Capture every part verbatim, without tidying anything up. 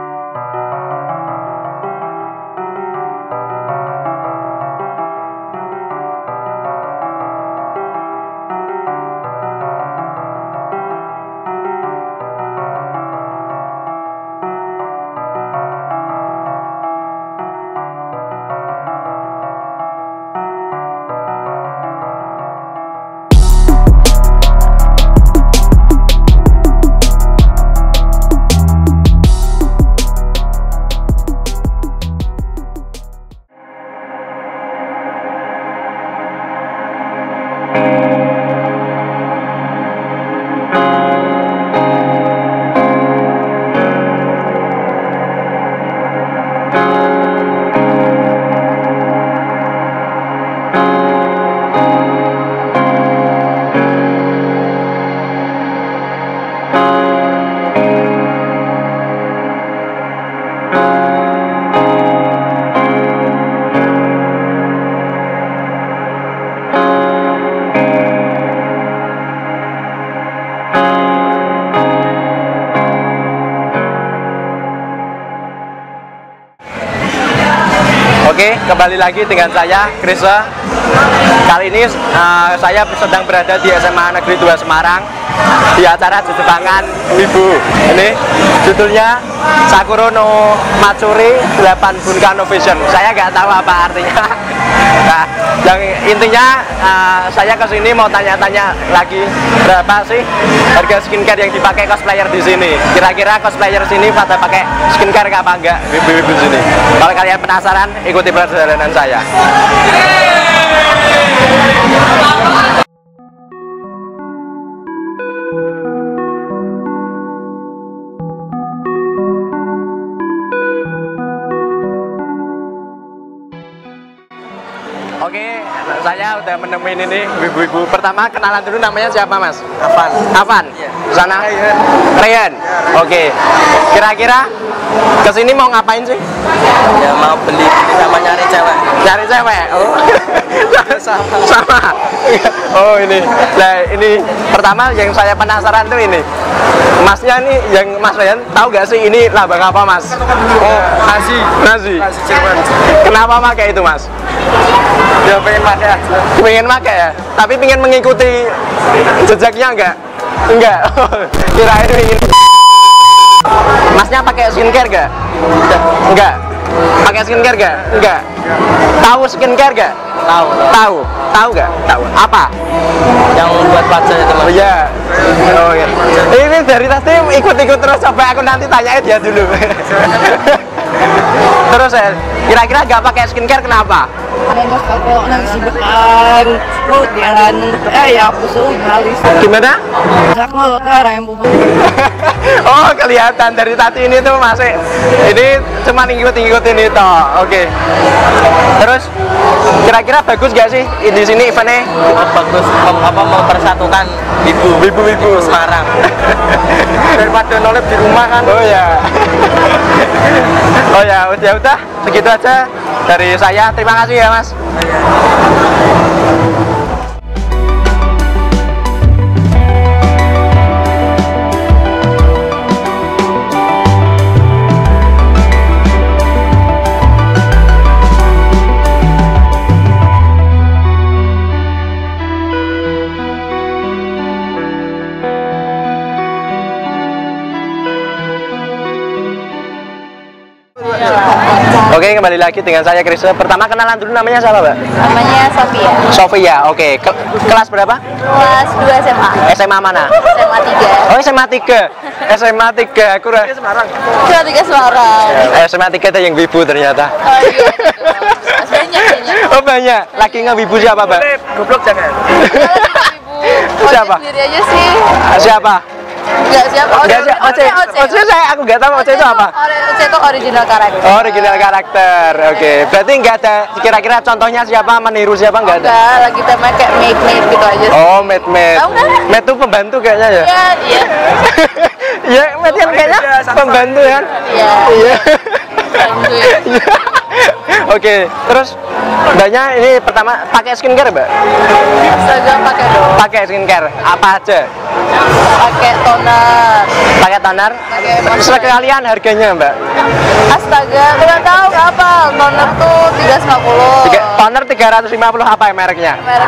Oke, kembali lagi dengan saya, Krisa. Kali ini uh, saya sedang berada di S M A Negeri dua Semarang di acara Jejepangan Wibu. Ini judulnya Sakura no Matsuri delapan Vulcano Vision. Saya nggak tahu apa artinya. Nah, yang intinya uh, saya kesini mau tanya-tanya lagi berapa sih harga skincare yang dipakai cosplayer di sini. Kira-kira cosplayer sini pada pakai skincare apa enggak? Wibu-wibu sini. Kalau kalian penasaran, ikuti perjalanan saya. Oke, saya udah menemuin ini ibu-ibu. Pertama kenalan dulu, namanya siapa Mas? Afan. Afan? Iya. Sana? Ryan. Oke. Kira-kira kesini mau ngapain sih? Ya mau beli sama nyari cewek. Nyari cewek? Oh. sama. Sama? Oh ini. Nah ini pertama yang saya penasaran tuh ini. Masnya nih, yang Mas Ryan tahu gak sih ini lambang apa Mas? Oh, nasi. Nasi? Nasi Jerman. Kenapa pakai itu Mas? Ya pengen pakai aja. Pengen pakai ya? Tapi pengen mengikuti jejaknya enggak? Enggak? Kirain ingin. Masnya pakai skincare gak? Enggak. Pakai skincare gak? Enggak. Tahu skincare gak? Tahu. Tahu. Tahu gak? Tahu. Apa? Yang buat wajah itu Mas. Oh iya. Oh iya. Ini dari tadi ikut-ikut terus sampai aku nanti tanyain dia dulu. Terus ya, kira-kira gak pakai skincare kenapa? Kalau nasi bakar, kemudian eh ya aku halis. Gimana? Aku karem bubuk. Oh kelihatan dari tadi ini tuh masih ini cuma ngikut-ngikut ini toh. Oke. Terus kira-kira bagus gak sih di sini eventnya? Oh, bagus. Apa mempersatukan ibu Ibu-ibu Semarang. daripada nolep di rumah kan. Oh ya. Oh ya, udah udah segitu aja dari saya. Terima kasih ya Mas. Oke, kembali lagi dengan saya Krisa. Pertama kenalan dulu, namanya siapa, Mbak? Namanya Sofia. Sofia, oke. Ke kelas berapa? Kelas dua S M A. S M A mana? S M A tiga. Oh, S M A tiga. S M A tiga, aku udah Semarang. S M A tiga Semarang. S M A tiga ada yang wibu ternyata. Oh iya. Mas, banyak banyak. Oh, banyak. Lagi ngewibu siapa, Mbak? Goblok jangan. Ibu. Siapa? Sendiri aja sih. Siapa? Enggak siapa. Enggak sih, Oce. Oce saya aku enggak tahu Oce itu apa. Oce itu original karakter. Oh, original karakter. Oke. Berarti enggak ada kira-kira contohnya siapa, meniru siapa enggak ada? Enggak, lagi tema kayak make-make gitu aja sih. Oh, Mate Mate. Tahu nggak? Mate itu pembantu kayaknya ya? Iya, iya. Iya, Mate kan kayaknya pembantu kan? Iya. Iya. Bantu ya. Oke, terus Mbaknya ini pertama pakai skincare, Mbak? Astaga, pakai dong. Pakai skincare apa aja? Pakai toner. Pakai toner? Pakai moisturizer. Sekalian harganya, Mbak? Astaga, nggak tahu nggak apa. Toner tuh tiga ratus lima puluh. Tiga, toner tiga ratus lima puluh apa ya mereknya? Merek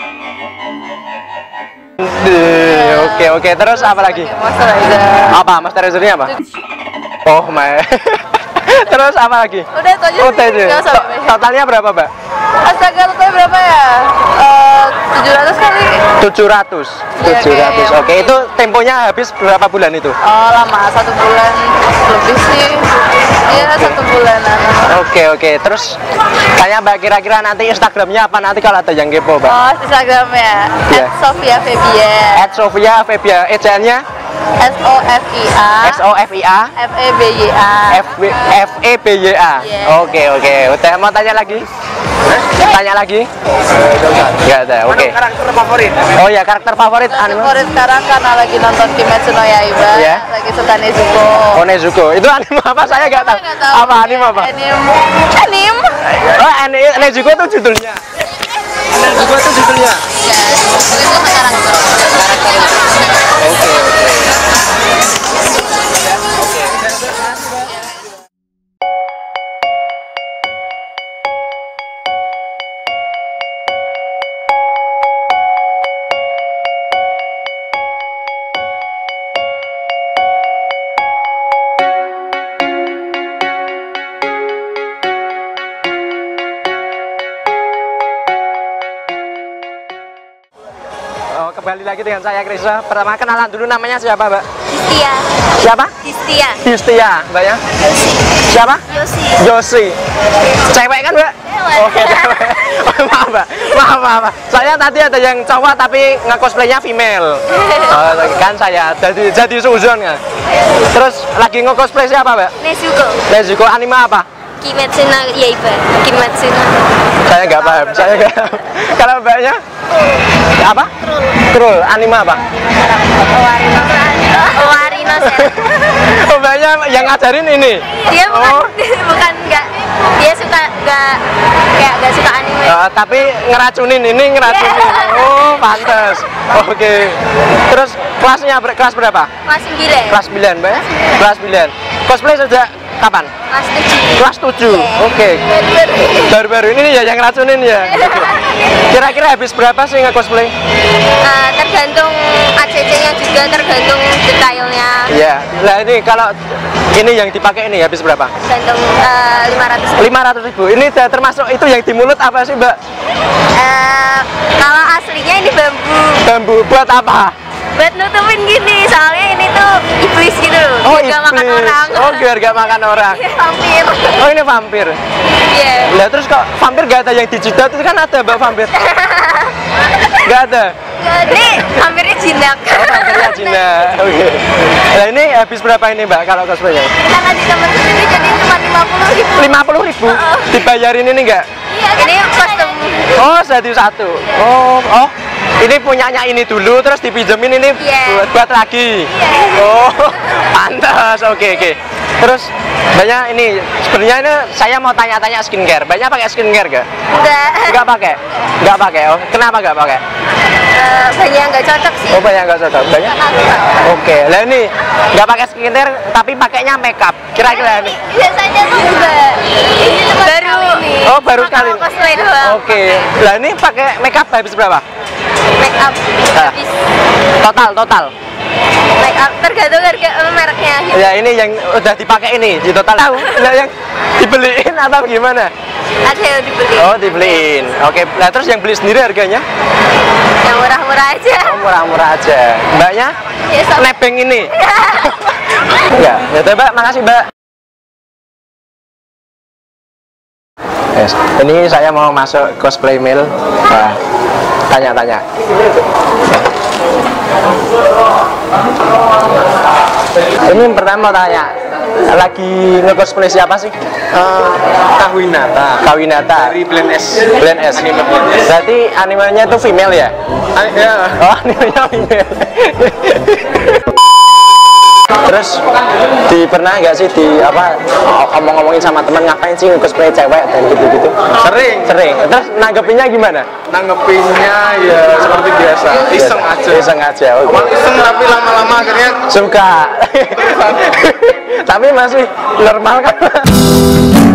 Duh, Oke oke terus apa lagi? moisturizer. Apa moisturizer-nya apa? Oh my. Terus apa lagi? Udah itu aja Oh, sih. itu. Nggak usah To- banyak. Totalnya berapa, Mbak? Astaga, totalnya berapa ya? Eh, tujuh ratus kali. tujuh ratus. Iya, tujuh ratus. kayaknya. Oke, itu temponya habis berapa bulan itu? Oh lama, satu bulan lebih sih. Iya satu bulanan. Oke oke. Terus tanya Mbak kira-kira nanti Instagramnya apa nanti kalau ada yang kepo, Mbak? Oh Instagramnya Iya. at Sofia Febian. At Sofia Febia, ejaan-nya S O F I A S O F I A F E B Y A. F B F E B Y A. Iya. Oke oke. Udah mau tanya lagi? Tanya lagi? Enggak ada. Oke. Karakter favorit. Oh ya, karakter favorit anime? Favorit sekarang karena lagi nonton Kimetsu no Yaiba. Iya. Lagi suka Nezuko. Oh Nezuko. Itu anime apa? Saya nggak tahu. Nggak tahu. Apa anime apa? Anim. Anim. Oh, anime Nezuko itu judulnya. Nezuko itu judulnya. Ya, itu karakter. Oke oke. Oh, kembali lagi dengan saya Krisna. Pertama kenalan dulu, namanya siapa, Mbak? Distia. Siapa? Distia. Distia, Mbak ya? Siapa? Yosi. Yosi. Cewek kan, Mbak? Cewek. Oke, cewek. Oh, maaf, Mbak. Maaf, maaf, maaf. Saya tadi ada yang cowok tapi nge-cosplaynya female. Oh, kan saya jadi jadi suzon kan. Terus lagi nge-cosplay siapa, Mbak? Nezuko. Nezuko anime apa? Kimetsu no Yaiba. Kimetsu no. Saya nggak paham. Saya nggak paham. Kalau Mbaknya? Apa? Troll. Anime apa? Owarino. Owarino. Oh, Mbaknya yang ngajarin ini? Dia bukan Oh. bukan enggak. Dia suka enggak kayak enggak suka anime. Eh, tapi ngeracunin ini ngeracunin. Yeah. Oh, pantas. Oke. Terus kelasnya ber- kelas berapa? Kelas sembilan. Kelas sembilan, Mbak. Kelas sembilan. Cosplay sejak kapan? Kelas tujuh. Kelas tujuh. Oke. Baru-baru ini ya yang ngeracunin ya. Kira-kira habis berapa sih nge-cosplay? Eh, tergantung A C C-nya juga, tergantung detailnya. Iya. Lah ini kalau ini yang dipakai ini habis berapa? Tergantung eh, lima ratus. lima ratus ribu. Ini udah termasuk itu yang di mulut apa sih, Mbak? Eh, kalau aslinya ini bambu. Bambu buat apa? Buat nutupin gini, soalnya ini tuh iblis gitu loh. Oh, Biar nggak makan iblis. orang. Oh, biar gak makan orang. Vampir. Oh, ini vampir. Iya. Lah terus kok vampir gak ada yang dijidat itu kan ada, Mbak, vampir. Gak ada. Jadi vampirnya jinak. Oh, vampirnya Cina. Oke. Nah, ini habis berapa ini, Mbak, kalau cosplaynya? Karena di temen sendiri jadi cuma lima puluh ribu. lima puluh ribu. Dibayarin ini enggak? Iya, ini kostum. Oh, satu satu. Oh, oh. Ini punyanya ini dulu terus dipinjemin ini Iya. buat buat lagi. Iya. Oh, pantas. Oke, oke. Terus banyak ini sebenarnya ini saya mau tanya-tanya skincare. Banyak pakai skincare gak? Enggak. Enggak pakai. Enggak pakai. Oh, kenapa enggak pakai? Eh, banyak yang nggak cocok sih. Oh, banyak enggak cocok. Banyak. Oke. Lah ini enggak pakai skincare tapi pakainya makeup. Kira-kira ini. Biasanya tuh enggak. Ini cuma baru ini. Oh, baru Cuma sekali. kalau cosplay doang. Oke. Lah ini pakai makeup habis berapa? Make up Ah. habis. Total, total. Make up tergantung harga eh, mereknya gitu. Ya ini yang udah dipakai ini di total. Tahu? Lah yang dibeliin atau gimana? Ada yang dibeli. Oh, dibeliin. Oke. Lah terus yang beli sendiri harganya? Yang murah-murah aja. Oh, murah-murah aja. Mbaknya? Ya, sama. Nebeng ini. Enggak. Ya, udah, Mbak. Makasih, Mbak. Yes. Ini saya mau masuk cosplay mil. Nah, tanya-tanya. Ini yang pertama mau tanya, lagi nge-cosplay siapa sih? Uh, Kawinata. Kawinata. Dari Blend S. Blend S. Anime Blend S. Berarti animenya tuh female ya? Ah, ya. Oh, animenya female. Terus di pernah nggak sih di apa ngomong-ngomongin sama teman ngapain sih cosplay cewek dan gitu-gitu? Sering. Sering. Terus nanggepinnya gimana? Nanggepinnya ya seperti biasa, iseng aja. Iseng aja. Oke. Cuma iseng tapi lama-lama akhirnya Suka. Tapi masih normal kan?